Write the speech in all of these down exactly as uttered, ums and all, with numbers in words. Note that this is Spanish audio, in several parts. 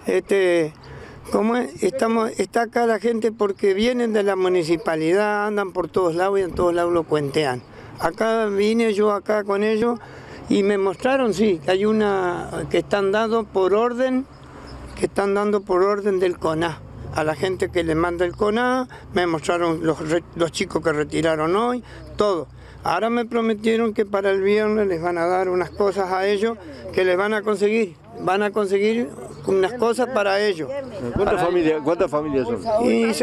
Este, ¿cómo es? Estamos, está acá la gente porque vienen de la municipalidad, andan por todos lados y en todos lados lo cuentean. Acá vine yo acá con ellos y me mostraron, sí, que hay una que están dando por orden, que están dando por orden del CONA. A la gente que le manda el CONA, me mostraron los, los chicos que retiraron hoy, todo. Ahora me prometieron que para el viernes les van a dar unas cosas a ellos que les van a conseguir. Van a conseguir unas cosas para ellos. ¿Cuántas para familias, ¿cuántas familias son? Y, y,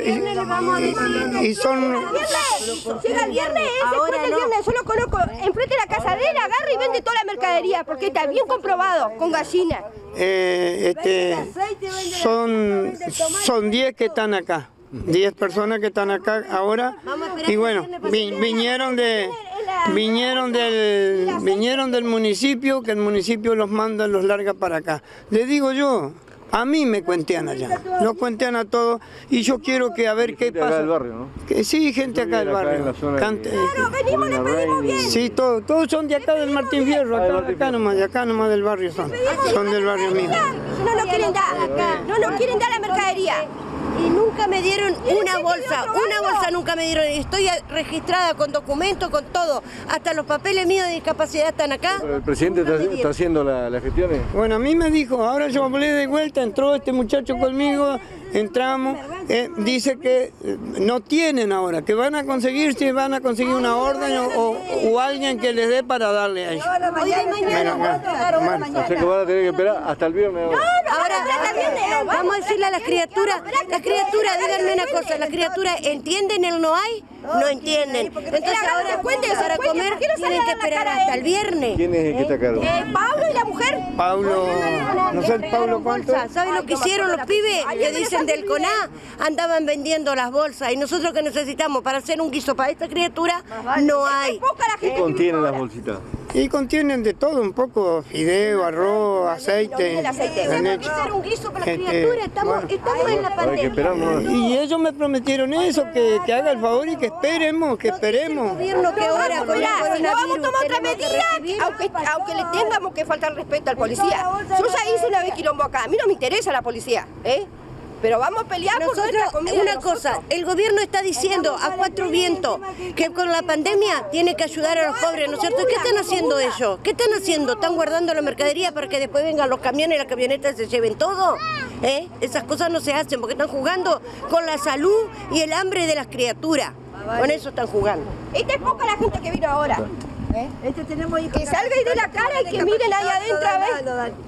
y, y son... Llega el viernes, después del viernes, yo lo conozco, enfrente de la casa de él, agarra y vende toda la mercadería, porque está bien comprobado, con gallina. Eh, este, son son diez que están acá, diez personas que están acá ahora, y bueno, vi, vinieron de vinieron del vinieron del municipio, que el municipio los manda, los larga para acá. Les digo yo, a mí me cuentean allá, los cuentean a todos, y yo quiero que a ver qué pasa. Acá del barrio, ¿no? Que, sí, gente acá del barrio. Cante, Claro, venimos, le pedimos bien. sí, todos, todos son de acá del Martín Fierro, acá, acá nomás, de acá nomás del barrio son, son del barrio mío. No nos quieren dar, no nos quieren dar la mercadería. Y nunca me dieron una bolsa, una bolsa nunca me dieron. Estoy registrada con documentos, con todo. Hasta los papeles míos de discapacidad están acá. Pero el presidente está, está haciendo las la gestiones. Bueno, a mí me dijo, ahora yo hablé de vuelta, entró este muchacho conmigo, entramos, eh, dice que no tienen ahora, que van a conseguir, si van a conseguir una orden o, o, o alguien que les dé para darle a ellos. O sea que van a tener que esperar hasta el viernes. No, no, ahora, vamos a decirle a las criaturas, las criaturas, díganme una cosa, las criaturas entienden el no hay, no entienden. Entonces ahora para comer tienen que esperar hasta el viernes. ¿Quién es el que está a cargo? Eh, Pablo y la mujer. Pablo, no sé, Pablo cuánto. ¿Saben lo que hicieron los pibes que dicen del CONA? Andaban vendiendo las bolsas y nosotros que necesitamos para hacer un guiso para esta criatura no hay. ¿Qué contienen las bolsitas? Y contienen de todo, un poco fideo, arroz, aceite, El aceite. la Tenemos que leche. hacer un guiso para la Este, criatura, estamos, bueno. estamos en la Hay que pandemia. esperar, ¿no? Y ellos me prometieron eso, que, que haga el favor y que esperemos, que esperemos. Gobierno que ahora con el Mirá, no coronavirus vamos a tomar otra tenemos que medida, recibir. aunque, aunque le tengamos que faltar respeto al policía. Yo ya hice una vez quilombo acá, a mí no me interesa la policía, ¿eh? Pero vamos a pelear por Nosotros, nuestra comida. una nosotros. cosa, el gobierno está diciendo a cuatro vientos que con la pandemia tiene que ayudar a los pobres, ¿no es cierto? ¿Qué están haciendo ellos? ¿Qué están haciendo? ¿Están guardando la mercadería para que después vengan los camiones y las camionetas y se lleven todo? ¿Eh? Esas cosas no se hacen porque están jugando con la salud y el hambre de las criaturas. Con eso están jugando. Esta es poca la gente que vino ahora. Este tenemos hijos Que salga y dé la cara y que miren ahí adentro a ver.